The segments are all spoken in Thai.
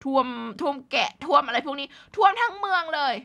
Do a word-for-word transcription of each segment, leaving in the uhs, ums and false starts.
ท่วมท่วมแกะท่วมอะไรพวกนี้ท่วมทั้งเมืองเลย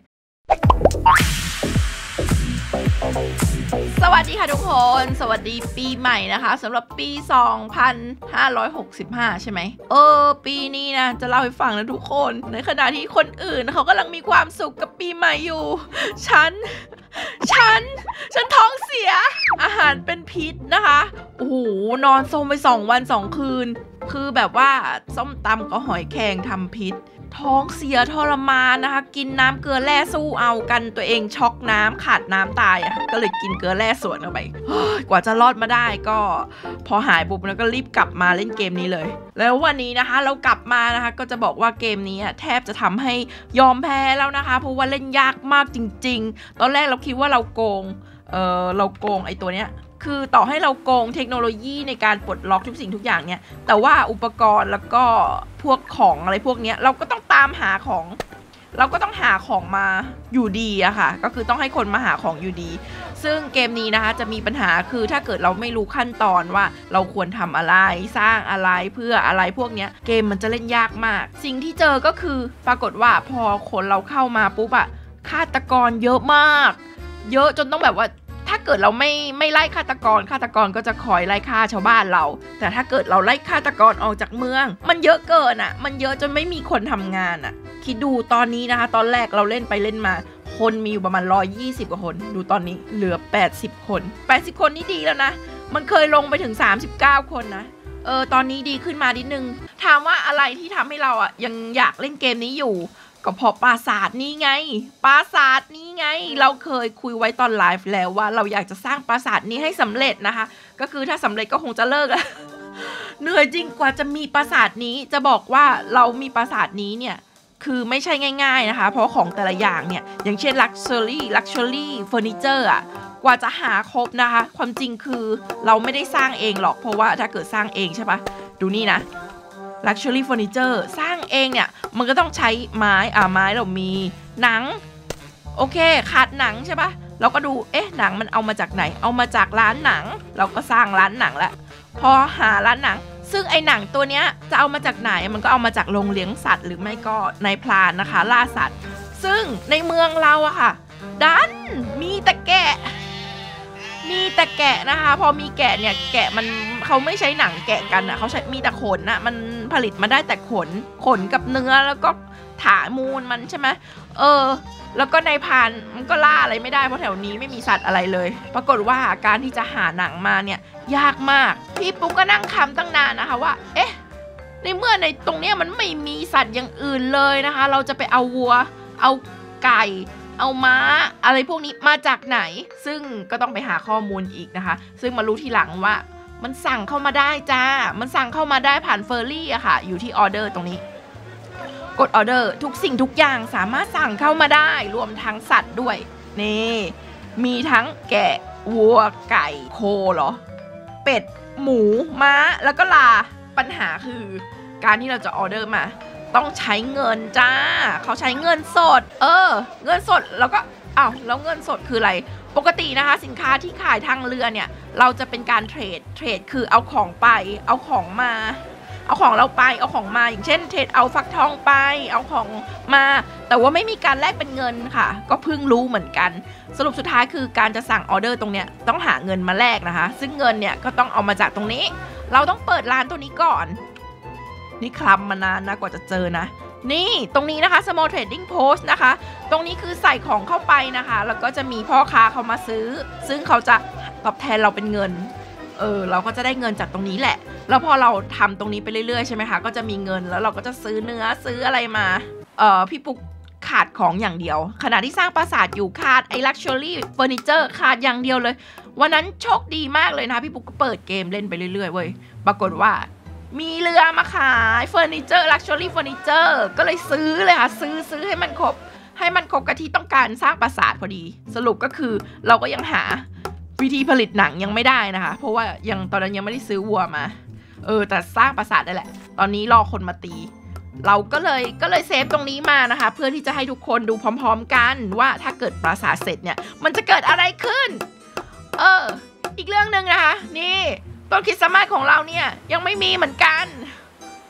สวัสดีค่ะทุกคนสวัสดีปีใหม่นะคะสำหรับปีสองพันห้าร้อยหกสิบห้าใช่ไหมเออปีนี้นะจะเล่าให้ฟังนะทุกคนในขณะที่คนอื่นเขากำลังมีความสุขกับปีใหม่อยู่ฉันฉันฉันท้องเสียอาหารเป็นพิษนะคะโอ้โหนอนโซมไปสองวันสองคืนคือแบบว่าส้มตำกับหอยแครงทำพิษท้องเสียทรมานนะคะกินน้ำเกลือแร่สู้เอากันตัวเองช็อกน้ำขาดน้ำตายอ่ะก็เลยกินเกลือแร่สวนเข้าไปกว่าจะรอดมาได้ก็พอหายปุ๊บแล้วก็รีบกลับมาเล่นเกมนี้เลยแล้ววันนี้นะคะเรากลับมานะคะก็จะบอกว่าเกมนี้แทบจะทำให้ยอมแพ้แล้วนะคะเพราะว่าเล่นยากมากจริงๆตอนแรกเราคิดว่าเราโกงเออเราโกงไอ้ตัวเนี้ยคือต่อให้เราโกงเทคโนโลยีในการปลดล็อกทุกสิ่งทุกอย่างเนี่ยแต่ว่าอุปกรณ์แล้วก็พวกของอะไรพวกนี้เราก็ต้องตามหาของเราก็ต้องหาของมาอยู่ดีอะค่ะก็คือต้องให้คนมาหาของอยู่ดีซึ่งเกมนี้นะคะจะมีปัญหาคือถ้าเกิดเราไม่รู้ขั้นตอนว่าเราควรทำอะไรสร้างอะไรเพื่ออะไรพวกนี้เกมมันจะเล่นยากมากสิ่งที่เจอก็คือปรากฏว่าพอคนเราเข้ามาปุ๊บอะฆาตกรเยอะมากเยอะจนต้องแบบว่าถ้าเกิดเราไม่ไม่ไล่ฆาตกรฆาตกรก็จะคอยไล่ฆ่าชาวบ้านเราแต่ถ้าเกิดเราไล่ฆาตกรออกจากเมืองมันเยอะเกินอ่ะมันเยอะจนไม่มีคนทำงานอ่ะคิดดูตอนนี้นะคะตอนแรกเราเล่นไปเล่นมาคนมีอยู่ประมาณหนึ่งร้อยยี่สิบกว่าคนดูตอนนี้เหลือแปดสิบคนแปดสิบคนนี่ดีแล้วนะมันเคยลงไปถึงสามสิบเก้าคนนะเออตอนนี้ดีขึ้นมานิดนึงถามว่าอะไรที่ทำให้เราอ่ะยังอยากเล่นเกมนี้อยู่ก็เพราะปราสาทนี้ไงปราสาทนี้ไงเราเคยคุยไว้ตอนไลฟ์แล้วว่าเราอยากจะสร้างปราสาทนี้ให้สำเร็จนะคะก็คือถ้าสำเร็จก็คงจะเลิกแล้ว เหนื่อยจริงกว่าจะมีปราสาทนี้จะบอกว่าเรามีปราสาทนี้เนี่ยคือไม่ใช่ง่ายๆนะคะเพราะของแต่ละอย่างเนี่ยอย่างเช่น luxury luxury furniture อ่ะกว่าจะหาครบนะคะความจริงคือเราไม่ได้สร้างเองหรอกเพราะว่าถ้าเกิดสร้างเองใช่ปะดูนี่นะLuxury Furniture สร้างเองเนี่ยมันก็ต้องใช้ไม้อ่าไม้เรามีหนังโอเคขาดหนังใช่ปะเราก็ดูเอ๊ะหนังมันเอามาจากไหนเอามาจากร้านหนังเราก็สร้างร้านหนังแล้วพอหาร้านหนังซึ่งไอ้หนังตัวเนี้ยจะเอามาจากไหนมันก็เอามาจากโรงเลี้ยงสัตว์หรือไม่ก็ในพลานนะคะล่าสัตว์ซึ่งในเมืองเราอะค่ะดันมีแต่แกะมีแต่แกะนะคะพอมีแกะเนี่ยแกะมันเขาไม่ใช้หนังแกะกันอ่ะเขาใช้มีแต่ขนน่ะมันผลิตมาได้แต่ขนขนกับเนื้อแล้วก็ถามูลมันใช่ไหมเออแล้วก็ในพานมันก็ล่าอะไรไม่ได้เพราะแถวนี้ไม่มีสัตว์อะไรเลยปรากฏว่าการที่จะหาหนังมาเนี่ยยากมากพี่ปุ๊กก็นั่งคำตั้งนานนะคะว่าเอ๊ะในเมื่อในตรงเนี้ยมันไม่มีสัตว์อย่างอื่นเลยนะคะเราจะไปเอาวัวเอาไก่เอาม้าอะไรพวกนี้มาจากไหนซึ่งก็ต้องไปหาข้อมูลอีกนะคะซึ่งมารู้ทีหลังว่ามันสั่งเข้ามาได้จ้ามันสั่งเข้ามาได้ผ่านเฟอร์รี่อะค่ะอยู่ที่ออเดอร์ตรงนี้กดออเดอร์ทุกสิ่งทุกอย่างสามารถสั่งเข้ามาได้รวมทั้งสัตว์ด้วยนี่มีทั้งแกะวัวไก่โคเหรอเป็ดหมูม้าแล้วก็ลาปัญหาคือการที่เราจะออเดอร์มาต้องใช้เงินจ้าเขาใช้เงินสดเออเงินสดแล้วก็อ้าวแล้วเงินสดคืออะไรปกตินะคะสินค้าที่ขายทางเรือเนี่ยเราจะเป็นการเทรดเทรดคือเอาของไปเอาของมาเอาของเราไปเอาของมาอย่างเช่นเทรดเอาฟักทองไปเอาของมาแต่ว่าไม่มีการแลกเป็นเงินค่ะก็เพิ่งรู้เหมือนกันสรุปสุดท้ายคือการจะสั่งออเดอร์ตรงเนี้ยต้องหาเงินมาแลกนะคะซึ่งเงินเนี่ยก็ต้องเอามาจากตรงนี้เราต้องเปิดร้านตัวนี้ก่อนนี่คลำมานานนะกว่าจะเจอนะนี่ตรงนี้นะคะ small trading post นะคะตรงนี้คือใส่ของเข้าไปนะคะแล้วก็จะมีพ่อค้าเขามาซื้อซึ่งเขาจะตอบแทนเราเป็นเงินเออเราก็จะได้เงินจากตรงนี้แหละแล้วพอเราทำตรงนี้ไปเรื่อยๆใช่ไหมคะก็จะมีเงินแล้วเราก็จะซื้อเนื้อซื้ออะไรมาเอ่อพี่ปุ๊กขาดของอย่างเดียวขณะที่สร้างปราสาทอยู่ขาดไอ้ luxury furniture ขาดอย่างเดียวเลยวันนั้นโชคดีมากเลยนะพี่ปุ๊กก็เปิดเกมเล่นไปเรื่อยๆเว้ยปรากฏว่ามีเรือมาขายเฟอร์นิเจอร์ลักชัวรี่เฟอร์นิเจอร์ก็เลยซื้อเลยค่ะซื้อซื้อให้มันครบให้มันครบกับที่ต้องการสร้างปราสาทพอดีสรุปก็คือเราก็ยังหาวิธีผลิตหนังยังไม่ได้นะคะเพราะว่ายังตอนนั้นยังไม่ได้ซื้อวัวมาเออแต่สร้างปราสาทได้แหละตอนนี้รอคนมาตีเราก็เลยก็เลยเซฟตรงนี้มานะคะเพื่อที่จะให้ทุกคนดูพร้อมๆกันว่าถ้าเกิดปราสาทเสร็จเนี่ยมันจะเกิดอะไรขึ้นเอออีกเรื่องนึงนะคะนี่ต้นคริสต์มาสของเราเนี่ยยังไม่มีเหมือนกัน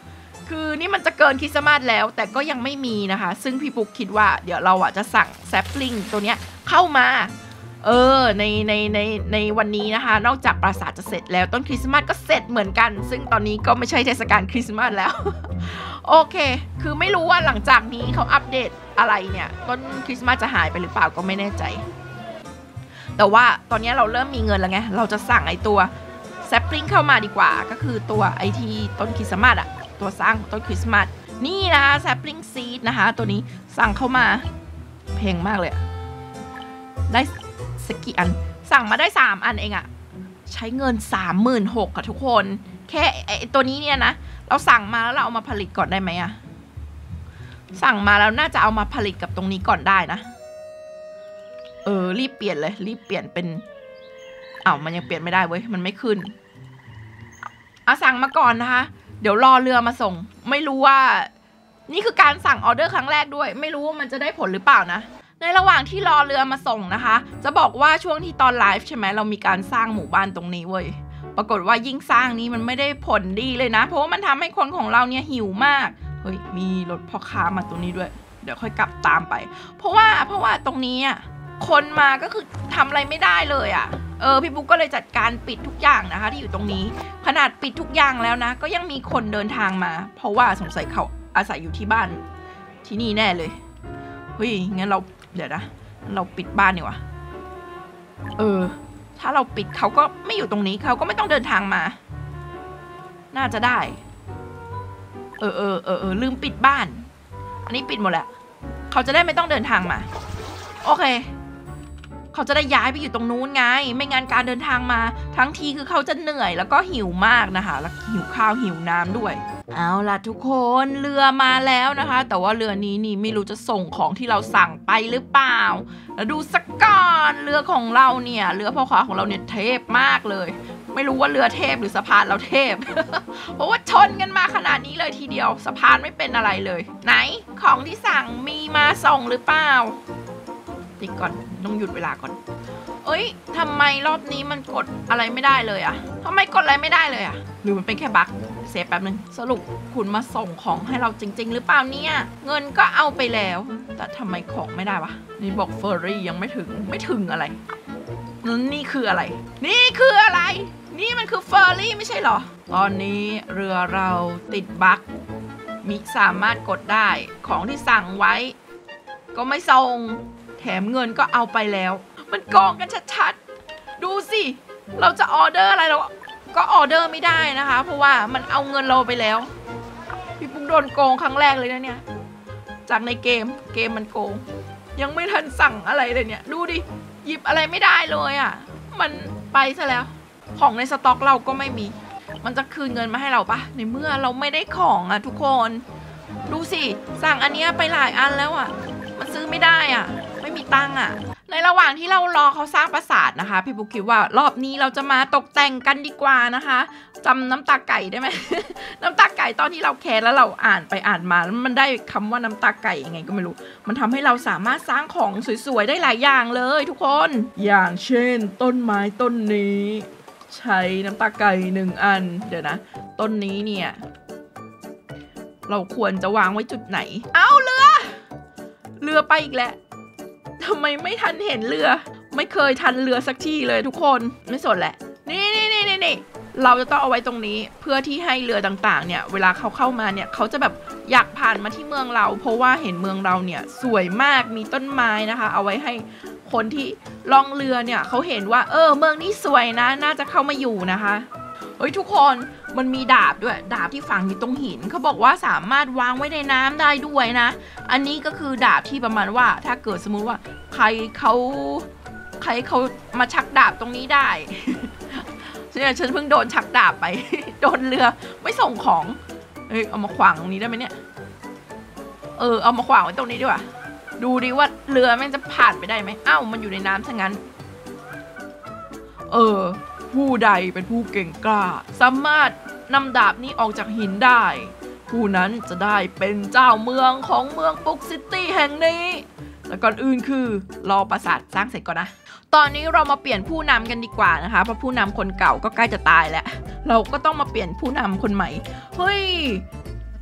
คือนี่มันจะเกินคริสต์มาสแล้วแต่ก็ยังไม่มีนะคะซึ่งพี่ปุ๊กคิดว่าเดี๋ยวเราอ่ะจะสั่งแซปลิงตัวเนี้ยเข้ามาเออในในในในวันนี้นะคะนอกจากปราสาทจะเสร็จแล้วต้นคริสต์มาสก็เสร็จเหมือนกันซึ่งตอนนี้ก็ไม่ใช่เทศกาลคริสต์มาสแล้ว โอเคคือไม่รู้ว่าหลังจากนี้เขาอัปเดตอะไรเนี่ยต้นคริสต์มาสจะหายไปหรือเปล่าก็ไม่แน่ใจแต่ว่าตอนนี้เราเริ่มมีเงินแล้วไงเราจะสั่งไอตัวแซปลิงเข้ามาดีกว่าก็คือตัวไอที่ต้นคริสต์มาสอะตัวสร้างต้นคริสต์มาสนี่นะคะแซปลิงซีดนะคะตัวนี้สั่งเข้ามาแพงมากเลยได้สักกี่อันสั่งมาได้สามอันเองอะใช้เงิน สามหมื่นหกพัน ค่ะทุกคนแค่ไอตัวนี้เนี่ยนะเราสั่งมาแล้วเราเอามาผลิตก่อนได้ไหมอะสั่งมาแล้วน่าจะเอามาผลิตกับตรงนี้ก่อนได้นะเออรีบเปลี่ยนเลยรีบเปลี่ยนเป็นอ้าวมันยังเปลี่ยนไม่ได้เว้ยมันไม่ขึ้นเอาสั่งมาก่อนนะคะเดี๋ยวรอเรือมาส่งไม่รู้ว่านี่คือการสั่งออเดอร์ครั้งแรกด้วยไม่รู้ว่ามันจะได้ผลหรือเปล่านะในระหว่างที่รอเรือมาส่งนะคะจะบอกว่าช่วงที่ตอนไลฟ์ใช่ไหมเรามีการสร้างหมู่บ้านตรงนี้เว้ยปรากฏว่ายิ่งสร้างนี้มันไม่ได้ผลดีเลยนะเพราะว่ามันทำให้คนของเราเนี่ยหิวมากเฮ้ยมีรถพ่อค้ามาตรงนี้ด้วยเดี๋ยวค่อยกลับตามไปเพราะว่าเพราะว่าตรงนี้อ่ะคนมาก็คือทำอะไรไม่ได้เลยอ่ะเออพี่บุ๊กก็เลยจัดการปิดทุกอย่างนะคะที่อยู่ตรงนี้ขนาดปิดทุกอย่างแล้วนะก็ยังมีคนเดินทางมาเพราะว่าสงสัยเขาอาศัยอยู่ที่บ้านที่นี่แน่เลยเฮ้ยงั้นเราเดี๋ยวนะเราปิดบ้านดีกว่าเออถ้าเราปิดเขาก็ไม่อยู่ตรงนี้เขาก็ไม่ต้องเดินทางมาน่าจะได้เออเออเออเออลืมปิดบ้านอันนี้ปิดหมดแล้วเขาจะได้ไม่ต้องเดินทางมาโอเคเขาจะได้ย้ายไปอยู่ตรงนู้นไงไม่งั้นการเดินทางมาทั้งทีคือเขาจะเหนื่อยแล้วก็หิวมากนะคะแล้วหิวข้าวหิวน้ำด้วยเอาล่ะทุกคนเรือมาแล้วนะคะแต่ว่าเรือนี้นี่ไม่รู้จะส่งของที่เราสั่งไปหรือเปล่าแล้วดูสักก่อนเรือของเราเนี่ยเรือพ่อค้าของเราเนี่ยเทพมากเลยไม่รู้ว่าเรือเทพหรือสะพานเราเทพ เพราะว่าชนกันมาขนาดนี้เลยทีเดียวสะพานไม่เป็นอะไรเลยไหนของที่สั่งมีมาส่งหรือเปล่าติดก่อนต้องหยุดเวลาก่อนเอ้ยทำไมรอบนี้มันกดอะไรไม่ได้เลยอะทำไมกดอะไรไม่ได้เลยอะหรือมันเป็นแค่บั๊กเซฟแป๊บนึงสรุปคุณมาส่งของให้เราจริงๆหรือเปล่าเนี่ยเงินก็เอาไปแล้วแต่ทำไมของไม่ได้วะนี่บอกเฟอร์รี่ยังไม่ถึงไม่ถึงอะไรนี่คืออะไรนี่คืออะไรนี่มันคือเฟอร์รี่ไม่ใช่หรอตอนนี้เรือเราติดบั๊กมิสามารถกดได้ของที่สั่งไว้ก็ไม่ส่งแถมเงินก็เอาไปแล้วมันโกงกันชัดๆดูสิเราจะออเดอร์อะไรเราก็ออเดอร์ไม่ได้นะคะเพราะว่ามันเอาเงินเราไปแล้วพี่ปุ๊กโดนโกงครั้งแรกเลยนะเนี่ยจากในเกมเกมมันโกงยังไม่ทันสั่งอะไรเลยเนี่ยดูดิหยิบอะไรไม่ได้เลยอ่ะมันไปซะแล้วของในสต็อกเราก็ไม่มีมันจะคืนเงินมาให้เราปะในเมื่อเราไม่ได้ของอ่ะทุกคนดูสิสั่งอันนี้ไปหลายอันแล้วอ่ะมันซื้อไม่ได้อ่ะไม่มีตังค์อ่ะในระหว่างที่เรารอเขาสร้างปราสาทนะคะพี่ปุ๊กคิดว่ารอบนี้เราจะมาตกแต่งกันดีกว่านะคะจำน้ำตาไก่ได้ไหม น้ำตาไก่ตอนที่เราแคร์แล้วเราอ่านไปอ่านมาแล้วมันได้คำว่าน้ำตาไก่ยังไงก็ไม่รู้มันทำให้เราสามารถสร้างของสวยๆได้หลายอย่างเลยทุกคนอย่างเช่นต้นไม้ต้นนี้ใช้น้ำตาไก่หนึ่งอันเดี๋ยวนะต้นนี้เนี่ยเราควรจะวางไว้จุดไหนเอาเรือเรือไปอีกแล้วทำไมไม่ทันเห็นเรือไม่เคยทันเรือสักทีเลยทุกคนไม่สนแหละนี่นี่นี่นี่นี่เราจะต้องเอาไว้ตรงนี้เพื่อที่ให้เรือต่างๆเนี่ยเวลาเขาเข้ามาเนี่ยเขาจะแบบอยากผ่านมาที่เมืองเราเพราะว่าเห็นเมืองเราเนี่ยสวยมากมีต้นไม้นะคะเอาไว้ให้คนที่ล่องเรือเนี่ยเขาเห็นว่าเออเมืองนี้สวยนะน่าจะเข้ามาอยู่นะคะเฮ้ยทุกคนมันมีดาบด้วยดาบที่ฝังอยู่ตรงหินเขาบอกว่าสามารถวางไว้ในน้ำได้ด้วยนะอันนี้ก็คือดาบที่ประมาณว่าถ้าเกิดสมมุติว่าใครเขาใครเขามาชักดาบตรงนี้ได้เนี่ยฉันเพิ่งโดนชักดาบไป โดนเรือไม่ส่งของเอ้ยเอามาขวางตรงนี้ได้ไหมเนี่ยเออเอามาขวางไว้ตรงนี้ดีกว่าดูดิว่าเรือแม่งจะผ่านไปได้ไหมอ้าวมันอยู่ในน้ำซะงั้นเออผู้ใดเป็นผู้เก่งกล้าสามารถนำดาบนี้ออกจากหินได้ผู้นั้นจะได้เป็นเจ้าเมืองของเมืองปุ๊กซิตี้แห่งนี้แต่ก่อนอื่นคือรอปราสาทสร้างเสร็จก่อนนะตอนนี้เรามาเปลี่ยนผู้นำกันดีกว่านะคะเพราะผู้นำคนเก่าก็ใกล้จะตายแล้วเราก็ต้องมาเปลี่ยนผู้นำคนใหม่เฮ้ย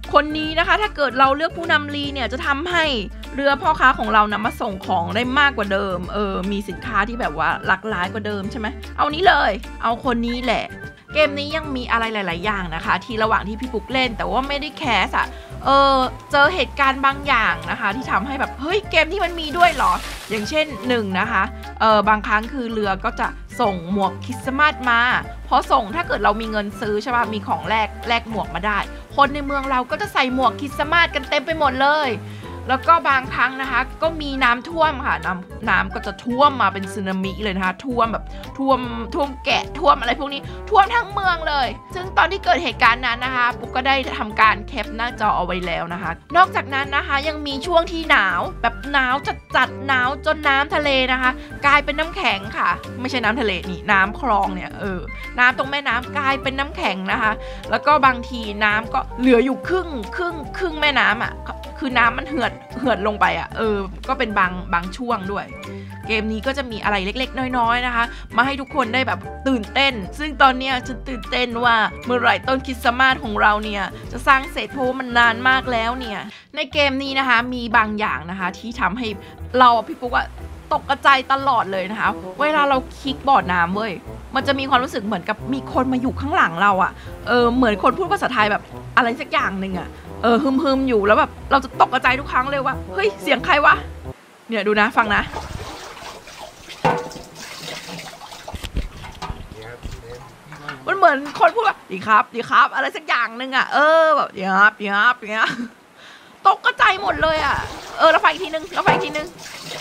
คนนี้นะคะถ้าเกิดเราเลือกผู้นำลีเนี่ยจะทำให้เรือพ่อค้าของเรานะมาส่งของได้มากกว่าเดิมเออมีสินค้าที่แบบว่าหลากหลายกว่าเดิมใช่ไหมเอานี้เลยเอาคนนี้แหละเกมนี้ยังมีอะไรหลายๆอย่างนะคะที่ระหว่างที่พี่ปุ๊กเล่นแต่ว่าไม่ได้แคสอะเออเจอเหตุการณ์บางอย่างนะคะที่ทำให้แบบเฮ้ยเกมที่มันมีด้วยเหรออย่างเช่นหนึ่งนะคะเออบางครั้งคือเรือก็จะส่งหมวกคริสต์มาสมาพอส่งถ้าเกิดเรามีเงินซื้อใช่ป่ะมีของแลกแลกหมวกมาได้คนในเมืองเราก็จะใส่หมวกคริสต์มาสกันเต็มไปหมดเลยแล้วก็บางครั้งนะคะก็มีน้ำท่วมค่ะน้ำน้ำก็จะท่วมมาเป็นสึนามิเลยนะคะท่วมแบบท่วมท่วมแกะท่วมอะไรพวกนี้ท่วมทั้งเมืองเลยซึ่งตอนที่เกิดเหตุการณ์นั้นนะคะปุ๊กก็ได้ทำการแคปหน้าจอเอาไว้แล้วนะคะนอกจากนั้นนะคะยังมีช่วงที่หนาวแบบหนาวจัดจัดหนาวจนน้ำทะเลนะคะกลายเป็นน้ำแข็งค่ะไม่ใช่น้ำทะเลนี่น้ำคลองเนี่ยเออน้ำตรงแม่น้ำกลายเป็นน้ำแข็งนะคะแล้วก็บางทีน้ำก็เหลืออยู่ครึ่งครึ่งครึ่งแม่น้ำอ่ะคือน้ำมันเหือดเหือดลงไปอ่ะเออก็เป็นบางบางช่วงด้วยเกมนี้ก็จะมีอะไรเล็กๆน้อยๆนะคะมาให้ทุกคนได้แบบตื่นเต้นซึ่งตอนเนี้ยฉันตื่นเต้นว่าเมื่อไหร่ต้นคริสต์มาสของเราเนี่ยจะสร้างเสร็จเพราะมันนานมากแล้วเนี่ยในเกมนี้นะคะมีบางอย่างนะคะที่ทำให้เราพี่ปุ๊กอะตกใจตลอดเลยนะคะเวลาเราคลิกบอร์ดน้ำเว้ยมันจะมีความรู้สึกเหมือนกับมีคนมาอยู่ข้างหลังเราอะเออเหมือนคนพูดภาษาไทยแบบอะไรสักอย่างหนึ่งอะเออฮึมฮึมอยู่แล้วแบบเราจะตกใจทุกครั้งเลยว่าเฮ้ยเสียงใครวะเนี่ยดูนะฟังนะมันเหมือนคนพูดว่าดีครับดีครับอะไรสักอย่างหนึ่งอะเออแบบดีครับดีครับอย่างเงี้ยตกใจหมดเลยอะเออแล้วฟังอีกทีนึงแล้วฟังอีกทีนึง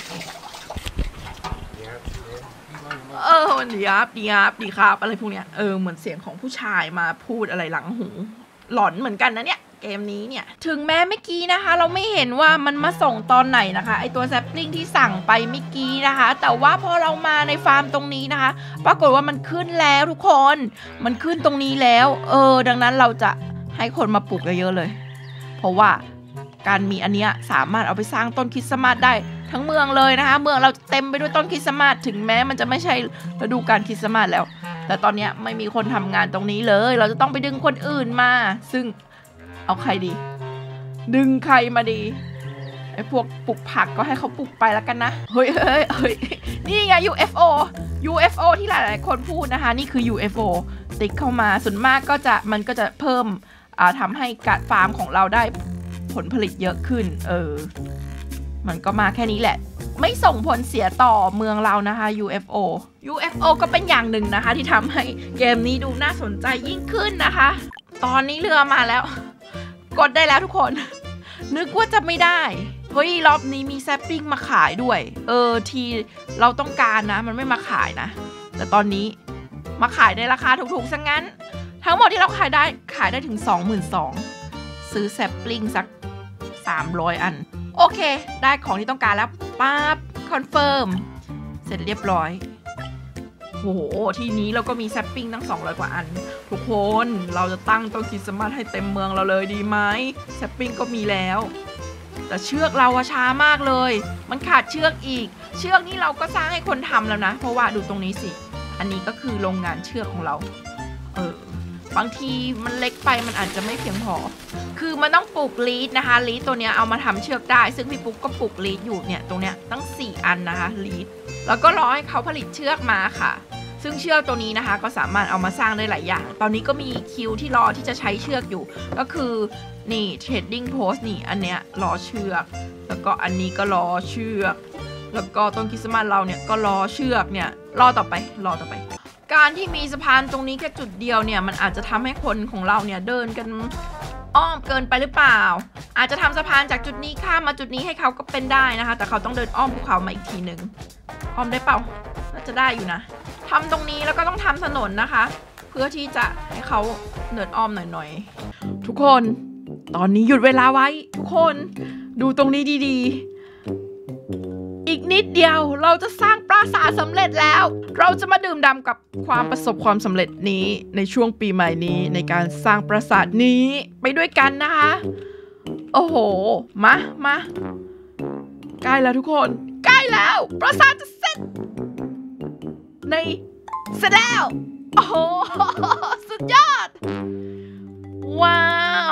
เออมันดีครับดีครับดีครับอะไรพวกเนี้ยเออเหมือนเสียงของผู้ชายมาพูดอะไรหลังหูหลอนเหมือนกันนะเนี่ยเกมนี้เนี่ยถึงแม้เมื่อกี้นะคะเราไม่เห็นว่ามันมาส่งตอนไหนนะคะไอตัวแซปลิงที่สั่งไปเมื่อกี้นะคะแต่ว่าพอเรามาในฟาร์มตรงนี้นะคะปรากฏว่ามันขึ้นแล้วทุกคนมันขึ้นตรงนี้แล้วเออดังนั้นเราจะให้คนมาปลูกเยอะๆเลยเพราะว่าการมีอันเนี้ยสามารถเอาไปสร้างต้นคริสต์มาสได้ทั้งเมืองเลยนะคะเมืองเราเต็มไปด้วยต้นคริสต์มาสถึงแม้มันจะไม่ใช่ฤดูกาลคริสต์มาสแล้วแต่ตอนนี้ไม่มีคนทำงานตรงนี้เลยเราจะต้องไปดึงคนอื่นมาซึ่งเอาใครดีดึงใครมาดีไอ้พวกปลูกผักก็ให้เขาปลูกไปแล้วกันนะเฮ้ยเฮ้ยเฮ้ยนี่ไง ยู เอฟ โอ ยู เอฟ โอ ที่หลายๆคนพูดนะคะนี่คือ ยู เอฟ โอ ติ๊กเข้ามาส่วนมากก็จะมันก็จะเพิ่มอ่าทำให้การฟาร์มของเราได้ผลผลิตเยอะขึ้นเออมันก็มาแค่นี้แหละไม่ส่งผลเสียต่อเมืองเรานะคะ ยู เอฟ โอ ยู เอฟ โอ ก็เป็นอย่างหนึ่งนะคะที่ทำให้เกมนี้ดูน่าสนใจยิ่งขึ้นนะคะตอนนี้เรือมาแล้วกดได้แล้วทุกคนนึกว่าจะไม่ได้เฮ้ยรอบนี้มีแซปปิ้งมาขายด้วยเออทีเราต้องการนะมันไม่มาขายนะแต่ตอนนี้มาขายในราคาถูกๆซะงั้นทั้งหมดที่เราขายได้ขายได้ถึง สองหมื่นสองพัน ซื้อแซปปิ้งสักสามร้อยอันโอเคได้ของที่ต้องการแล้วปั๊บคอนเฟิร์มเสร็จเรียบร้อยโอ้โหทีนี้เราก็มีแซปปิ้งตั้งสองร้อยกว่าอันทุกคนเราจะตั้งต้นคริสต์มาสให้เต็มเมืองเราเลยดีไหมแซปปิ้งก็มีแล้วแต่เชือกเราช้ามากเลยมันขาดเชือกอีกเชือกนี่เราก็สร้างให้คนทำแล้วนะเพราะว่าดูตรงนี้สิอันนี้ก็คือโรงงานเชือกของเราเออบางทีมันเล็กไปมันอาจจะไม่เพียงพอคือมันต้องปลูกลีดนะคะลีดตัวเนี้ยเอามาทำเชือกได้ซึ่งพี่ปุ๊กก็ปลูกลีดอยู่เนี่ยตรงเนี้ยตั้งสี่อันนะคะลีดแล้วก็รอให้เขาผลิตเชือกมาค่ะซึ่งเชือกตัวนี้นะคะก็สามารถเอามาสร้างได้หลายอย่างตอนนี้ก็มีคิวที่รอที่จะใช้เชือกอยู่ก็คือนี่ trading post นี่อันเนี้ยรอเชือกแล้วก็อันนี้ก็รอเชือกแล้วก็ต้นคริสต์มาสเราเนี่ยก็รอเชือกเนี่ยรอต่อไปรอต่อไปการที่มีสะพานตรงนี้แค่จุดเดียวเนี่ยมันอาจจะทำให้คนของเราเนี่ยเดินกันอ้อมเกินไปหรือเปล่าอาจจะทำสะพานจากจุดนี้ข้ามมาจุดนี้ให้เขาก็เป็นได้นะคะแต่เขาต้องเดินอ้อมภูเขามาอีกทีหนึ่งอ้อมได้เปล่าน่าจะได้อยู่นะทำตรงนี้แล้วก็ต้องทำถนนนะคะเพื่อที่จะให้เขาเดินอ้อมหน่อยๆทุกคนตอนนี้หยุดเวลาไว้ทุกคนดูตรงนี้ดีๆอีกนิดเดียวเราจะสร้างปราสาทสำเร็จแล้วเราจะมาดื่มด่ำกับความประสบความสำเร็จนี้ในช่วงปีใหม่นี้ในการสร้างปราสาทนี้ไปด้วยกันนะคะโอ้โหมามาใกล้แล้วทุกคนใกล้แล้วปราสาทจะเสร็จในเสร็จแล้วโอ้โหสุดยอดว้าว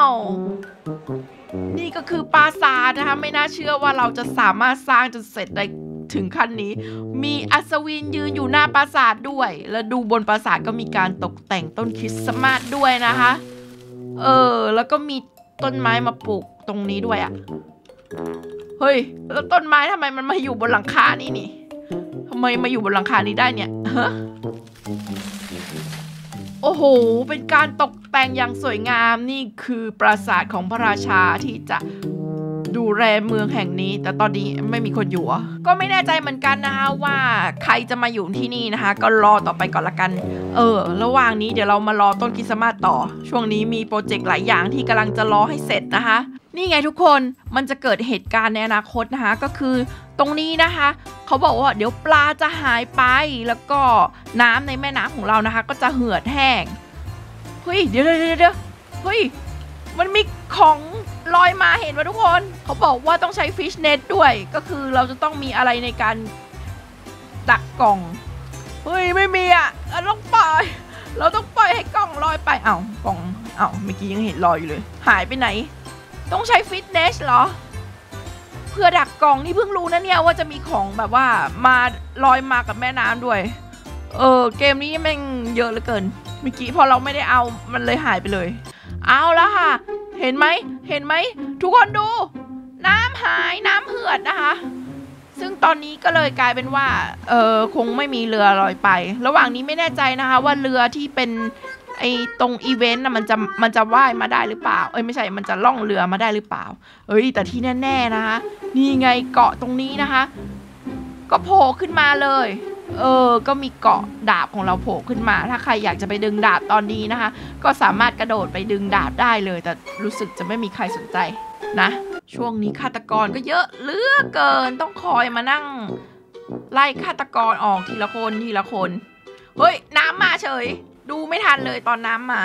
วนี่ก็คือปราสาทนะคะไม่น่าเชื่อว่าเราจะสามารถสร้างจนเสร็จได้ถึงขั้นนี้มีอัศวินยืนอยู่หน้าปราสาทด้วยแล้วดูบนปราสาทก็มีการตกแต่งต้นคริสต์มาสด้วยนะคะเออแล้วก็มีต้นไม้มาปลูกตรงนี้ด้วยอะเฮ้ยแล้วต้นไม้ทำไมมันมาอยู่บนหลังคานี่นี่ทำไมมาอยู่บนหลังคานี้ได้เนี่ยฮะโอ้โหเป็นการตกแต่งอย่างสวยงามนี่คือปราสาทของพระราชาที่จะดูแลเมืองแห่งนี้แต่ตอนนี้ไม่มีคนอยู่ก็ไม่แน่ใจเหมือนกันนะคะว่าใครจะมาอยู่ที่นี่นะคะก็รอต่อไปก่อนละกันเออระหว่างนี้เดี๋ยวเรามารอต้นคริสต์มาสต่อช่วงนี้มีโปรเจกต์หลายอย่างที่กำลังจะรอให้เสร็จนะคะนี่ไงทุกคนมันจะเกิดเหตุการณ์ในอนาคตนะคะก็คือตรงนี้นะคะเขาบอกว่าเดี๋ยวปลาจะหายไปแล้วก็น้ำในแม่น้ำของเรานะคะก็จะเหือดแห้งเฮ้ยเดี๋ยวเดี๋ยวเดี๋ยวเฮ้ยมันมีของลอยมาเห็นไหมทุกคนเขาบอกว่าต้องใช้ฟิชเน็ตด้วยก็คือเราจะต้องมีอะไรในการดักกล่องเฮ้ยไม่มีอ่ะเราต้องปล่อยเราต้องปล่อยให้กล่องลอยไปเอ้ากล่องเอ้าเมื่อกี้ยังเห็นลอยอยู่เลยหายไปไหนต้องใช้ฟิตเนสเหรอเพื่อดักกล่องนี่เพิ่งรู้นะเนี่ยว่าจะมีของแบบว่ามาลอยมากับแม่น้ำด้วยเออเกมนี้แม่งเยอะเหลือเกินเมื่อกี้พอเราไม่ได้เอามันเลยหายไปเลยเอาแล้วค่ะเห็นไหมเห็นไหมทุกคนดูน้ำหายน้ำเหือดนะคะซึ่งตอนนี้ก็เลยกลายเป็นว่าเออคงไม่มีเรือลอยไประหว่างนี้ไม่แน่ใจนะคะว่าเรือที่เป็นไอ้ตรงอีเวนต์น่ะมันจะมันจะว่ายมาได้หรือเปล่าเอ้ยไม่ใช่มันจะล่องเรือมาได้หรือเปล่าเอ้ยแต่ที่แน่ๆนะคะนี่ไงเกาะตรงนี้นะคะก็โผล่ขึ้นมาเลยเออก็มีเกาะดาบของเราโผล่ขึ้นมาถ้าใครอยากจะไปดึงดาบตอนนี้นะคะก็สามารถกระโดดไปดึงดาบได้เลยแต่รู้สึกจะไม่มีใครสนใจนะช่วงนี้ฆาตกรก็เยอะเหลือเกินต้องคอยมานั่งไล่ฆาตกรออกทีละคนทีละคนเฮ้ยน้ำมาเฉยดูไม่ทันเลยตอนน้ำมา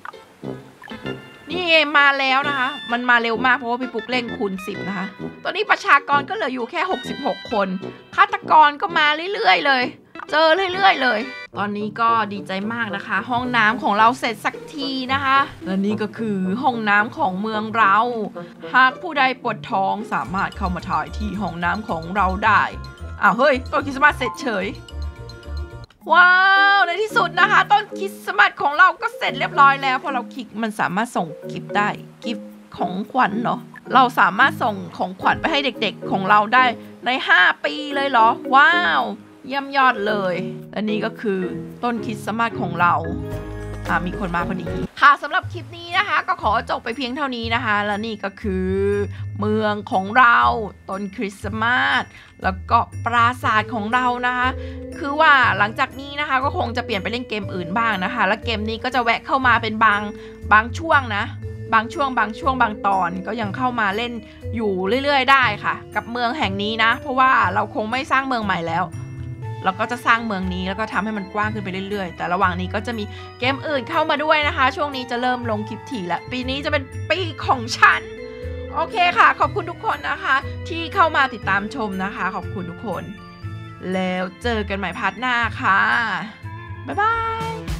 นี่มาแล้วนะคะมันมาเร็วมากเพราะว่าพี่ปุ๊กเร่งคูณสิบนะคะตอนนี้ประชากรก็เหลืออยู่แค่หกสิบหกคนฆาตกรก็มาเรื่อยๆเลยเจอเรื่อยๆเลยตอนนี้ก็ดีใจมากนะคะห้องน้ำของเราเสร็จสักทีนะคะและนี่ก็คือห้องน้ำของเมืองเราหากผู้ใดปวดท้องสามารถเข้ามาถ่ายที่ห้องน้ำของเราได้อ้าวเฮ้ยต้นคริสต์มาสเสร็จเฉยว้าวในที่สุดนะคะต้นคริสต์มาสของเราก็เสร็จเรียบร้อยแล้วพอเราคลิกมันสามารถส่งกิฟต์ได้กิฟต์ของขวัญเหรอเราสามารถส่งของขวัญไปให้เด็กๆของเราได้ในห้าปีเลยเหรอว้าวเยี่ยมยอดเลยและนี่ก็คือต้นคริสต์มาสของเราอ่ามีคนมาพอดีค่ะสำหรับคลิปนี้นะคะก็ขอจบไปเพียงเท่านี้นะคะและนี่ก็คือเมืองของเราต้นคริสต์มาสแล้วก็ปราสาทของเรานะคะคือว่าหลังจากนี้นะคะก็คงจะเปลี่ยนไปเล่นเกมอื่นบ้างนะคะและเกมนี้ก็จะแวะเข้ามาเป็นบางบางช่วงนะบางช่วงบางช่วงบางตอนก็ยังเข้ามาเล่นอยู่เรื่อยๆได้ค่ะกับเมืองแห่งนี้นะเพราะว่าเราคงไม่สร้างเมืองใหม่แล้วเราก็จะสร้างเมืองนี้แล้วก็ทำให้มันกว้างขึ้นไปเรื่อยๆแต่ระหว่างนี้ก็จะมีเกมอื่นเข้ามาด้วยนะคะช่วงนี้จะเริ่มลงคลิปถี่แล้วปีนี้จะเป็นปีของฉันโอเคค่ะขอบคุณทุกคนนะคะที่เข้ามาติดตามชมนะคะขอบคุณทุกคนแล้วเจอกันใหม่พาร์ทหน้าค่ะบ๊ายบาย